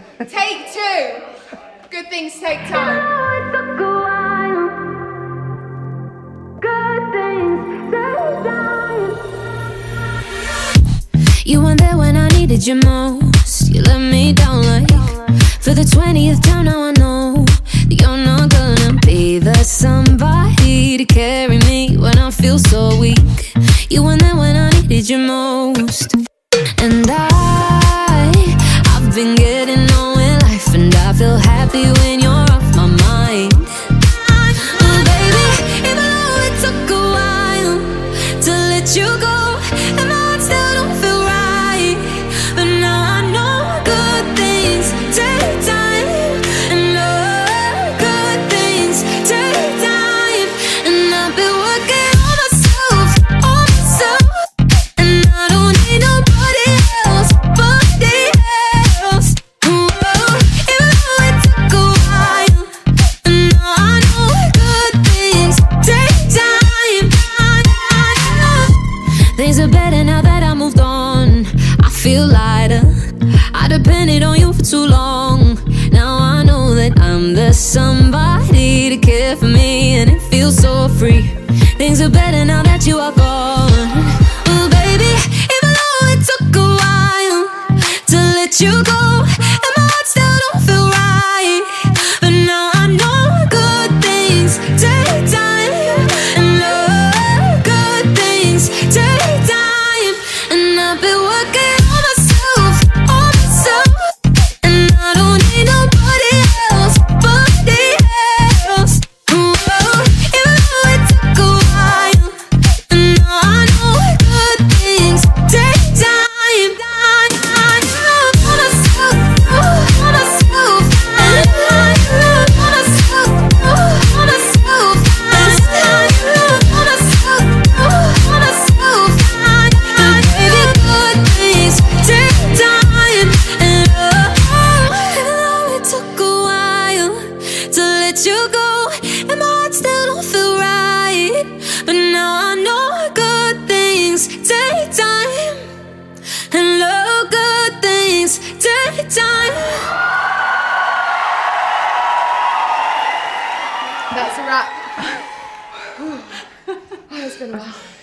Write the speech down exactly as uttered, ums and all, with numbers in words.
Take two. Good things take time. You weren't there when I needed you most. You let me down like for the twentieth time. Now I know that you're not gonna be the somebody to carry me when I feel so weak. You weren't there when I needed you most. And I, I've been getting on with life, and I feel happy when you're off my mind. Oh baby, even though it took a while to let you go, and my heart still don't feel right, but now I know good things take time, and all good things take time. And I've been working on myself, on myself, and I don't need nobody else, nobody else. Whoa, even though it took a while, and now I know good things take time. Things are better now that I moved on. I feel lighter. I depended on you for too long. Now I know that I'm the somebody to care for me, and it feels so free. Things are better now that you are gone. Oh baby, even though it took a while to let you go, and my heart still don't feel right, but now I know good things take time, and all good things take time. And I've been working on myself, on myself, and I don't need nobody else, nobody else. Whoa, even though it took a while, and now I know good things take time. I love myself, on myself, and I love myself, on myself, and I love myself, on myself. And baby, good things take time, and oh, even though it took a while to let you go, and my heart still don't feel right, but now I know good things take time, and oh, good things take time. That's a wrap. Oh, it's been a while.